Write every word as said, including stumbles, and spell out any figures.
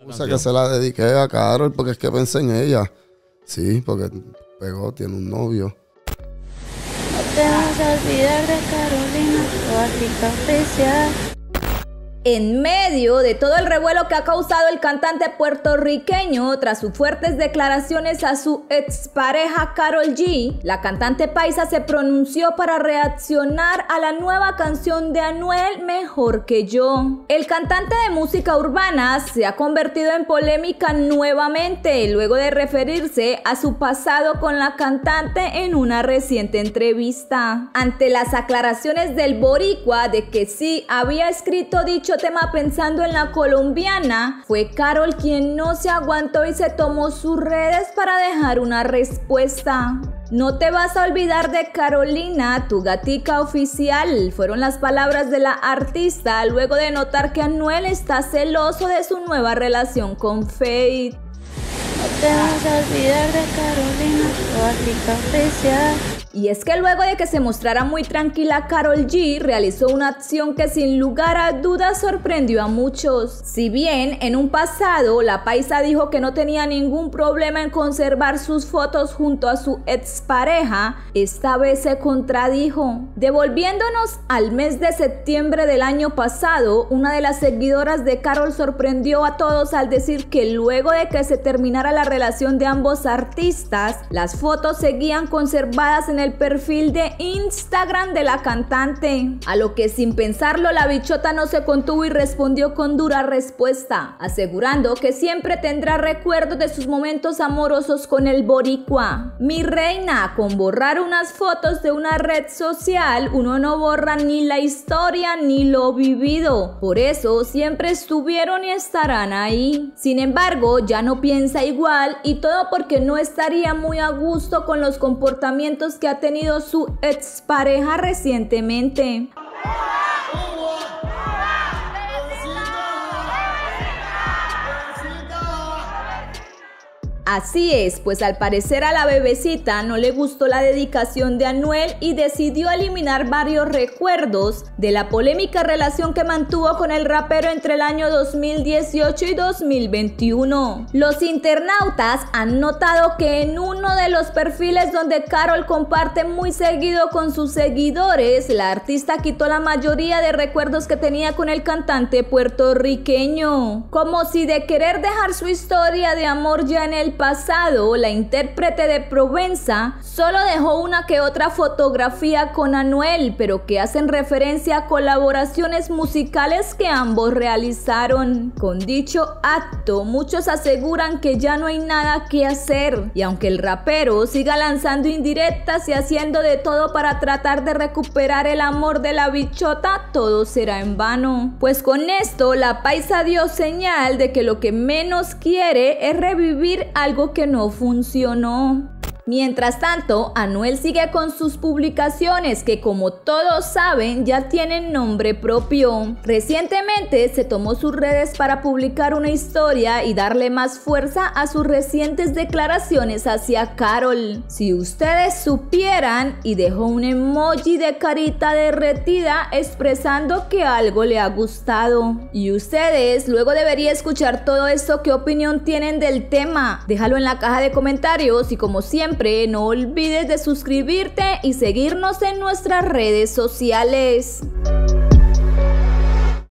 O sea, que se la dediqué a Karol porque es que pensé en ella. Sí, porque pegó, tiene un novio. No te vas a olvidar de Carolina, tu artista oficial. En medio de todo el revuelo que ha causado el cantante puertorriqueño tras sus fuertes declaraciones a su expareja Karol G, la cantante paisa se pronunció para reaccionar a la nueva canción de Anuel, Mejor que yo. El cantante de música urbana se ha convertido en polémica nuevamente luego de referirse a su pasado con la cantante en una reciente entrevista. Ante las aclaraciones del boricua de que sí había escrito dicho tema pensando en la colombiana, fue Karol quien no se aguantó y se tomó sus redes para dejar una respuesta. No te vas a olvidar de Carolina, tu gatica oficial, fueron las palabras de la artista luego de notar que Anuel está celoso de su nueva relación con Feid. No te vas a olvidar de Carolina, tu artista oficial. Y es que luego de que se mostrara muy tranquila, Karol G realizó una acción que sin lugar a dudas sorprendió a muchos. Si bien en un pasado la paisa dijo que no tenía ningún problema en conservar sus fotos junto a su expareja, esta vez se contradijo. Devolviéndonos al mes de septiembre del año pasado, una de las seguidoras de Karol sorprendió a todos al decir que luego de que se terminara la relación de ambos artistas, las fotos seguían conservadas en el perfil de Instagram de la cantante, a lo que sin pensarlo la bichota no se contuvo y respondió con dura respuesta, asegurando que siempre tendrá recuerdos de sus momentos amorosos con el boricua. Mi reina, con borrar unas fotos de una red social, uno no borra ni la historia ni lo vivido, por eso siempre estuvieron y estarán ahí. Sin embargo, ya no piensa igual y todo porque no estaría muy a gusto con los comportamientos que ha tenido su expareja recientemente. Así es, pues al parecer a la bebecita no le gustó la dedicación de Anuel y decidió eliminar varios recuerdos de la polémica relación que mantuvo con el rapero entre el año dos mil dieciocho y dos mil veintiuno. Los internautas han notado que en uno de los perfiles donde Karol comparte muy seguido con sus seguidores, la artista quitó la mayoría de recuerdos que tenía con el cantante puertorriqueño. Como si de querer dejar su historia de amor ya en el pasado, la intérprete de Provenza solo dejó una que otra fotografía con Anuel, pero que hacen referencia a colaboraciones musicales que ambos realizaron. Con dicho acto, muchos aseguran que ya no hay nada que hacer, y aunque el rapero siga lanzando indirectas y haciendo de todo para tratar de recuperar el amor de la bichota, todo será en vano. Pues con esto, la paisa dio señal de que lo que menos quiere es revivir algo que no funcionó. Mientras tanto, Anuel sigue con sus publicaciones que, como todos saben, ya tienen nombre propio. Recientemente se tomó sus redes para publicar una historia y darle más fuerza a sus recientes declaraciones hacia Karol. Si ustedes supieran, y dejó un emoji de carita derretida expresando que algo le ha gustado. Y ustedes, luego debería escuchar todo esto, ¿qué opinión tienen del tema? Déjalo en la caja de comentarios y, como siempre, no olvides de suscribirte y seguirnos en nuestras redes sociales.